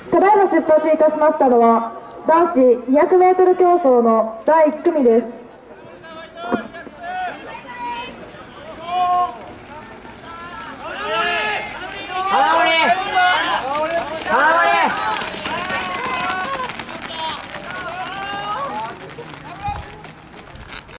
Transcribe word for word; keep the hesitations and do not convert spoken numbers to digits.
ただいま出発いたしましたのは、男子にひゃくメートル競争のだいいち組です。